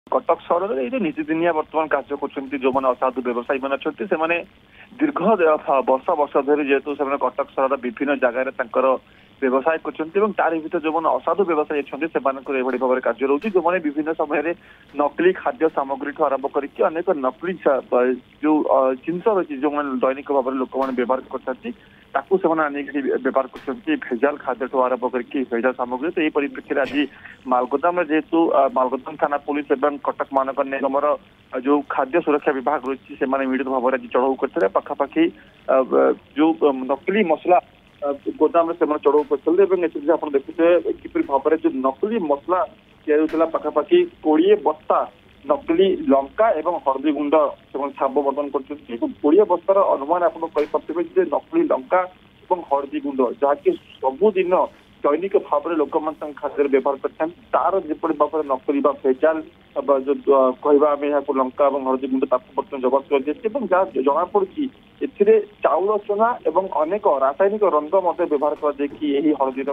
कटक सहर में नीतिदिनिया बर्तमान कार्य कर जो मैंने असाधु व्यवसायी मैंने अच्छा से दीर्घ वर्ष धरी जेहेतु से कटक सहर विभिन्न जगह व्यवसाय कर जो मैंने असाधु व्यवसायी अच्छा से भाव में कार्य रोचे जो मैंने विभिन्न समय नकली खाद्य सामग्री आरंभ करके अनेक नकली जो जिनस रही जो मैंने दैनिक भाव में लोक मैंने व्यवहार कर व्यवहार कर भेजाल खाद्य आरंभ करके भेजाल सामग्री तो यही परिप्रेक्षी आज मालगोदाम जेहेतु मालगोदाम थाना पुलिस एवं कटक महानगर निगम जो खाद्य सुरक्षा विभाग रही है मिलित भाव में आज चढ़ाऊ करते पाखापाखि जो नकली मसला गोदाम से चढ़ाऊ करते आप देखुए किपरि भाव में जो नकली मसला या पाखापाखि 20 बस्ता नकली लंका एवं हरदी गुंड से छाप बर्तन कर 20 बस्तार अनुमान आप नकली लंका और हरदी गुंड जहाँकि सबुदिन दैनिक भाव में लोक खाद्य व्यवहार कर तार जपरी भाव में नकली भेजाल जो कहवा यहाँ लंका और हरदी गुंड बर्तन जबत कर जना पड़ी ए चाउल चूना और अनेक रासायनिक रंग व्यवहार कर हरदी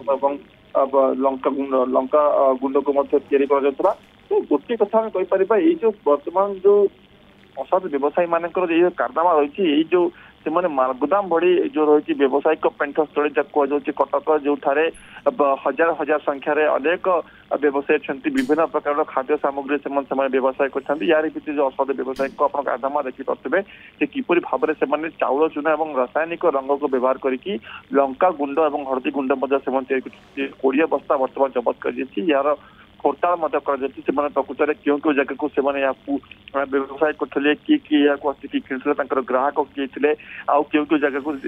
लंका गुंड को तो गोटे कथा कहीपर जो बर्तमान जो असाधु व्यवसायी मान कारनामा रही जो से मालगोदाम भड़ी जो रही व्यावसायिक पेंठस्थली जहाँ कहुचे कटक जो हजार हजार संख्यार अनेक व्यवसायी अच्छा विभिन्न प्रकार खाद्य सामग्री से व्यवसाय कर यार भितर जो असाधु व्यवसायी को आप कारनामा देखिपे कि किपरि भाव में चाउल चूना और रासायनिक रंग को व्यवहार करके लंका गुंड और हरदी गुंड 20 बस्ता बर्तमान जबत कर यार खोटाल प्रकृत में क्यों जगह को व्यवसाय करते किए किए ग्राहक किए थे आउ क्यों जगह को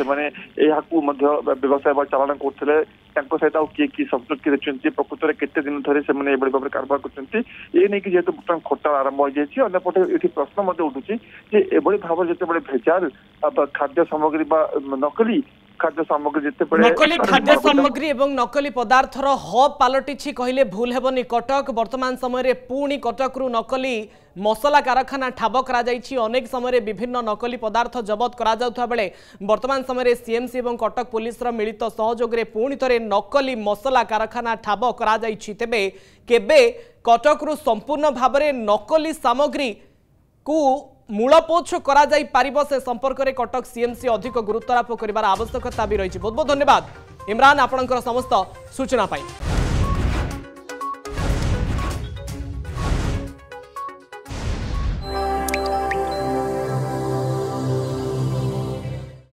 व्यवसाय चालन करते सहित किए किए संपृक्ति रही प्रकृत में केते दिन धरी से भाव में कारबार कर जेहेतु बर्तमान खोटाल आरंभ हो जाए अंपटे ये प्रश्न उठुची भाव जो भेजाल खाद्य सामग्री नकली खाद्य सामग्री नकली खाद्य सामग्री एवं नकली पदार्थर हब पलटि कहले भूल हेबनी कटक वर्तमान समय पुणी कटक रु नकली मसला कारखाना ठाब करा अनेक समय विभिन्न नकली पदार्थ जबत करा बेले वर्तमान समय सीएमसी और कटक पुलिस मिलित सहयोग में पुणी थे नकली मसला कारखाना ठाब करा तेबे केबे कटक रु संपूर्ण भाव में नकली सामग्री को मूलपोछ करा जाई पारिबो से संपर्क में कटक सीएमसी अधिक गुरुत्व आरोप कर आवश्यकता भी रही। बहुत बहुत धन्यवाद इमरान आपणकर समस्त सूचना पाई।